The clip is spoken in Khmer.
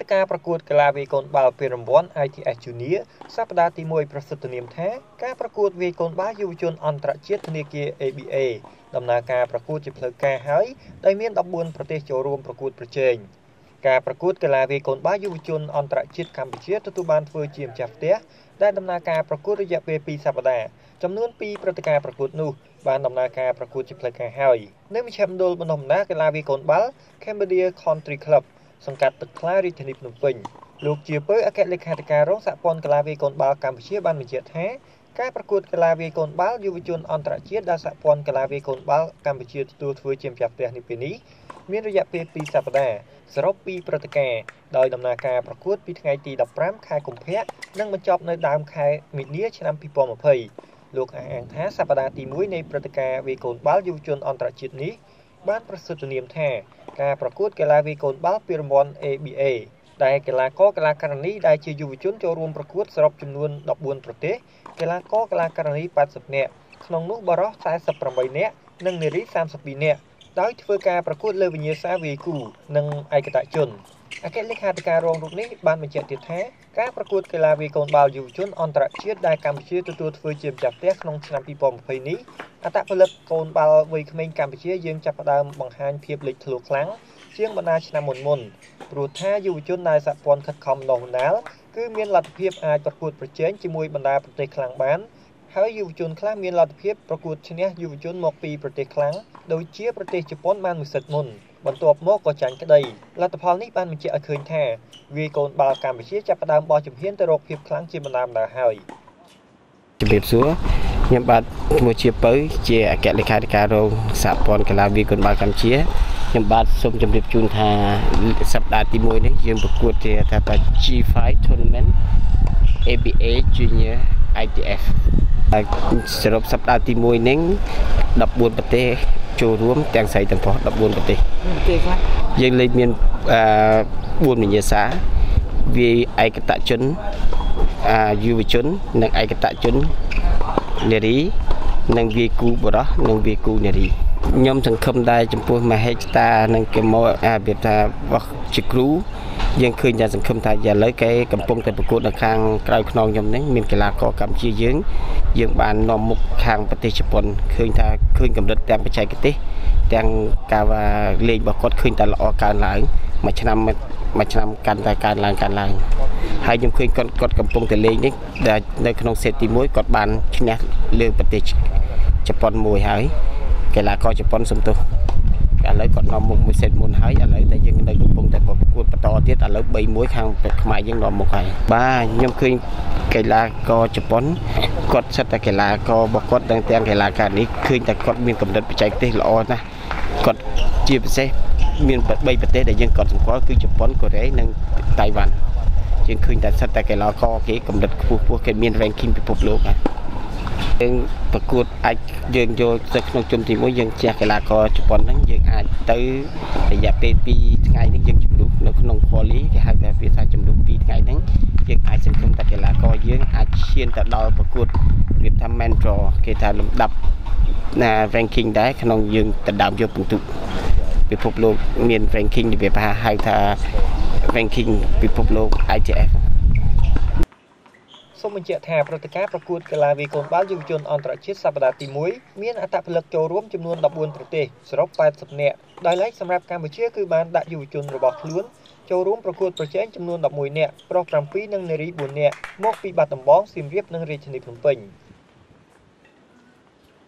ការប្រកួតកីឡាវាយកូនបាល់ពានរង្វាន់ ITF Junior សប្តាហ៍ទី1ប្រសិទ្ធនាមថាការប្រកួតវាយកូនបាល់យុវជនអន្តរជាតិធនាគារ ABA ដំណើរការប្រកួតជាផ្លូវការហើយដោយមាន14ប្រទេសចូលរួមប្រកួតប្រជែងការប្រកួតកីឡាវាយកូនបាល់យុវជនអន្តរជាតិកម្ពុជាទទួលបានធ្វើជាម្ចាស់ផ្ទះដែលដំណើរការប្រកួតរយៈពេល2សប្តាហ៍ចំនួន2ព្រឹត្តិការណ៍ប្រកួតនោះបានដំណើរការប្រកួតជាផ្លូវការហើយនៅមជ្ឈមណ្ឌលបណ្ដុះបណ្ដាលកីឡាវាយកូនបាល់ Cambodia Country Club សង្កាត់ទឹកថ្លារាជធានីភ្នំពេញលោកជាពើអគ្គលេខាធិការរងសហព័ន្ធកីឡាវាយកូនបាល់កម្ពុជាបានបញ្ជាក់ថាការប្រកួតកីឡាវាយកូនបាល់យុវជនអន្តរជាតិដែលសហព័ន្ធកីឡាវាយកូនបាល់កម្ពុជាទទួលធ្វើជាម្ចាស់ផ្ទះនេះពេលនេះមានរយៈពេល2សប្តាហ៍សរុប2ព្រឹត្តិការណ៍ដោយដំណើរការប្រកួតពីថ្ងៃទី15ខែកុម្ភៈនិងបញ្ចប់នៅដើមខែមីនាឆ្នាំ2020លោកអះអាងថាសប្តាហ៍ទី1នៃព្រឹត្តិការណ៍វាយកូនបាល់យុវជនអន្តរជាតិនេះបានប្រសិទ្ធនាមថាការប្រកួតកីឡាវាយកូនបាល់ពានរង្វាន់ ABA ដែលកីឡាករកីឡាការិនីដែលជាយុវជនចូលរួមប្រកួតសរុបចំនួន14ប្រទេសកីឡាករកីឡាការិនី80នាក់ក្នុងនោះបុរស48នាក់និងនារី32នាក់ដោយធ្វើការប្រកួតលើវិញ្ញាសាវាយគូនិងឯកតេជនអគ្គលេខាធិការរងរូបនេះបានបញ្ជាក់ទៀតថាការប្រកួតកីឡាវាយកូនបាល់យុវជនអន្តរជាតិដែលកម្ពុជាទទួលធ្វើជាម្ចាស់ផ្ទះក្នុងឆ្នាំ2020នេះអត្តពលិកកូនបាល់វ័យក្មេងកម្ពុជាយើងចាប់ផ្ដើមបង្ហាញភាពលេចធ្លោខ្លាំងជាងបណ្ដាឆ្នាំមុនព្រោះថាយុវជនដែលសហព័ន្ធខិតខំបណ្ដុះបណ្ដាលគឺមានលទ្ធភាពអាចប្រកួតប្រជែងជាមួយបណ្ដាប្រទេសខ្លាំងបានហើយយុវជនខ្លះមានលទ្ធភាពប្រកួតឈ្នះយុវជនមកពីប្រទេសខ្លាំងដូចជាប្រទេសជប៉ុនបានមួយសិតមុនបន្ទាប់មកក៏ចាញ់ក្តីលទ្ធផលនេះបានបញ្ជាក់ឲ្យឃើញថាវាយកូនបាល់កម្ពុជាចាប់ផ្ដើមបោះជំហានទៅរកភាពខ្លាំងជាបណ្ដាៗហើយជំរាបសួរខ្ញុំបាទឈ្មោះជាពៅជាអគ្គលេខាធិការរងសហព័ន្ធកីឡាវាយកូនបាល់កម្ពុជាខ្ញុំបាទសូមជម្រាបជូនថាសប្តាហ៍ទី1នេះយើងប្រកួតជាថា G5 Tournament ABA Junior ITF ហើយសរុបសប្តាហ៍ទី1នេះ14ប្រទេសចូលរួមទាំងស្រីទាំងប្រុស14ប្រទេសខ្លះយើងលេខមាន4វិញ្ញាសាវាឯកតេជនយុវជននិងឯកតេជននារីនិងវាគូបុរសនិងវាគូនារីខ្ញុំសង្ឃឹមដែរចំពោះមហេច្តានិងគេមករបៀបថារបស់ជាគ្រូយើងឃើញថាសង្ឃឹមថាឥឡូវគេកំពុងតែប្រកួតនៅខាងក្រៅខ្នងខ្ញុំនេះមានកីឡាករកម្ពុជាយើងបាននាំមុខខាងប្រទេសជប៉ុនឃើញថាឃើញកម្រិតទាំងបច្ចេកទេសទាំងការលេងរបស់គាត់ឃើញតែល្អកើនឡើងមួយឆ្នាំកាន់តែកើនឡើងហើយខ្ញុំឃើញគាត់កំពុងតែលេងនេះដែលនៅក្នុងសេតទី1គាត់បានឈ្នះលើប្រទេសជប៉ុនមួយហើយកីឡាករជប៉ុនសំទោសឥឡូវគាត់នាំមុខមួយសេតមុនហើយឥឡូវតែយើងនៅកំពុងតែប្រកួតបន្តទៀតឥឡូវ3-1ខាងខ្មែរយើងនាំមុខហើយបាទខ្ញុំឃើញកីឡាករជប៉ុនគាត់សិតតែកីឡាកររបស់គាត់ទាំងកីឡាការិនីឃើញតែគាត់មានកម្រិតបច្ចេកទេសល្អណាស់គាត់ជាពិសេសមាន3ប្រទេសដែលយើងគាត់សម្គាល់គឺជប៉ុនកូរ៉េនិងតៃវ៉ាន់យើងឃើញតែសិតតែកីឡាករគេកម្រិតខ្ពស់គេមាន ranking ពិភពលោកណាយើងប្រកួតអាចយើងយកទៅក្នុងជុំទី1យើងជះកីឡាករជប៉ុនហ្នឹងយើងអាចទៅរយៈពេល2ថ្ងៃនេះយើងជំរុះនៅក្នុង quali គេហៅថាវាថាជំរុះ2ថ្ងៃហ្នឹងយើងអាចសង្ឃឹមថាកីឡាករយើងអាចឈានទៅដល់ប្រកួតវាថា main draw គេថាលំដាប់ranking ដែរក្នុងយើងដណ្ដើមយកពិន្ទុពិភពលោកមាន ranking វាហៅថា ranking ពិភពលោក ITF សូមបញ្ជាក់ថាព្រឹត្តិការណ៍ប្រកួតកីឡាវាយកូនបាល់យុវជនអន្តរជាតិសប្តាហ៍ទី1មានអត្តពលិកចូលរួមចំនួន14ប្រទេសសរុប80នាក់ដោយឡែកសម្រាប់កម្ពុជាគឺបានដាក់យុវជនរបស់ខ្លួនចូលរួមប្រកួតប្រជែងចំនួន11នាក់ប្រុស7និងនារី4នាក់មកពីបាត់ដំបងសៀមរាបនិងរាជធានីភ្នំពេញ